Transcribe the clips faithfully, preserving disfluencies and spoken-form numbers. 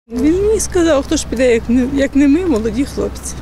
Він мені сказав, хто ж піде, як не, як не ми, молоді хлопці.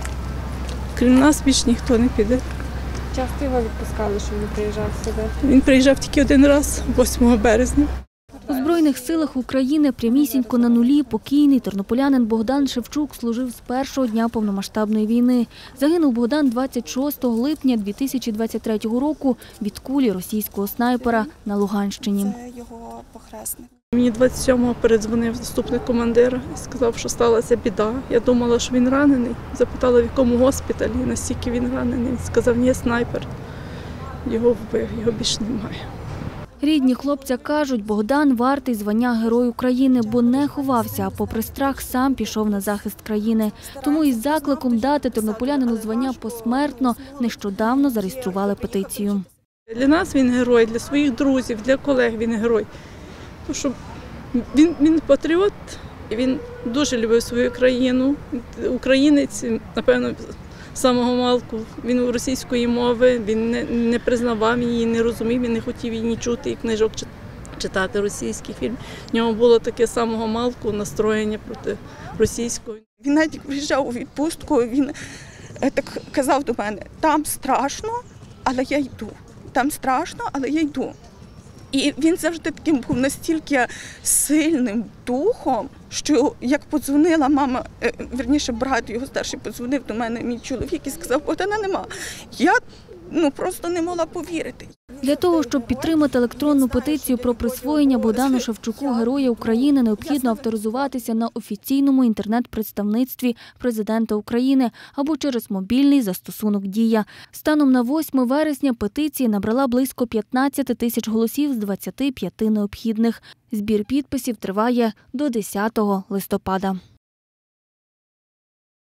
Крім нас більш ніхто не піде. Часто його відпускали, що він приїжджав сюди? Він приїжджав тільки один раз, восьмого березня. У Збройних силах України прямісінько на нулі покійний тернополянин Богдан Шевчук служив з першого дня повномасштабної війни. Загинув Богдан двадцять шостого липня дві тисячі двадцять третього року від кулі російського снайпера на Луганщині. Це його похресник. Мені двадцять сьомого передзвонив заступник командира і сказав, що сталася біда. Я думала, що він ранений. Запитала, в якому госпіталі, настільки він ранений. Він сказав, ні, снайпер. Його вбив, його більше немає. Рідні хлопця кажуть, Богдан вартий звання Герой України, бо не ховався, а попри страх сам пішов на захист країни. Тому із закликом дати тернополянину звання посмертно нещодавно зареєстрували петицію. Для нас він герой, для своїх друзів, для колег він герой. Тому що він, він патріот, він дуже любив свою країну. Українець, напевно, з самого малку. Він у російської мови, він не, не признавав її, не розумів, він не хотів її ні чути, і книжок читати російський фільм. В нього було таке з самого малку настроєння проти російського. Він навіть приїжджав у відпустку, він так казав до мене, там страшно, але я йду. Там страшно, але я йду. І він завжди таким був настільки сильним духом, що як подзвонила мама, вірніше брат його старший подзвонив до мене, мій чоловік, і сказав, Богдана нема. Я ну, просто не могла повірити. Для того, щоб підтримати електронну петицію про присвоєння Богдану Шевчуку Героя України, необхідно авторизуватися на офіційному інтернет-представництві президента України або через мобільний застосунок «Дія». Станом на восьме вересня петиція набрала близько п'ятнадцяти тисяч голосів з двадцяти п'яти необхідних. Збір підписів триває до десятого листопада.